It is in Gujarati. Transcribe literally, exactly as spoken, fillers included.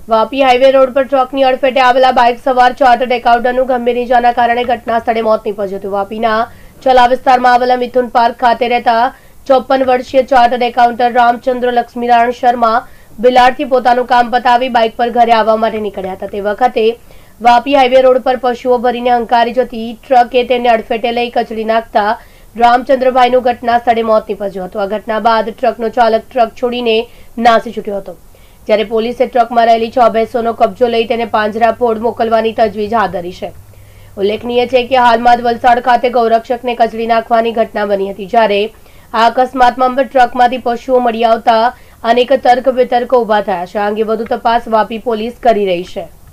વાપી હાઈવે રોડ પર ટ્રકની અડફેટે આવેલા બાઇક સવાર ચાર્ટર્ડ એકાઉન્ટન્ટનું ગંભીર ઇજાના કારણે ઘટના સ્થળે મોત નીપજ્યું હતું। વાપીના ચલા વિસ્તારમાં આવેલા મિથુન પાર્ક ખાતે રહેતા ચોપન વર્ષીય ચાર્ટર્ડ એકાઉન્ટન્ટ રામચંદ્ર લક્ષ્મીનારાયણ શર્મા બિલાડથી પોતાનું કામ પતાવી બાઇક પર ઘરે આવવા માટે નીકળ્યા હતા। તે વખતે વાપી હાઈવે રોડ પર પશુઓ ભરીને હંકારી જતી ટ્રકે તેને અડફેટે લઈ કચડી નાખતા રામચંદ્રભાઈનું ઘટના સ્થળે મોત નીપજ્યું હતું। આ ઘટના બાદ ટ્રકનો ચાલક ટ્રક છોડીને નાસી છૂટ્યો હતો, જ્યારે પોલીસે ટ્રકમાં રહેલી છ ભેંસોનો કબજો લઈ તેને પાંજરાપોળ મોકલવાની તજવીજ હાથ ધરી છે। ઉલ્લેખનીય છે કે હાલમાં જ વલસાડ ખાતે ગૌરક્ષકને કચડી નાખવાની ઘટના બની હતી, જ્યારે આ અકસ્માતમાં ટ્રકમાંથી પશુઓ મળી આવતા અનેક તર્ક વિતર્કો ઉભા થયા છે। આ અંગે વધુ તપાસ વાપી પોલીસ કરી રહી છે।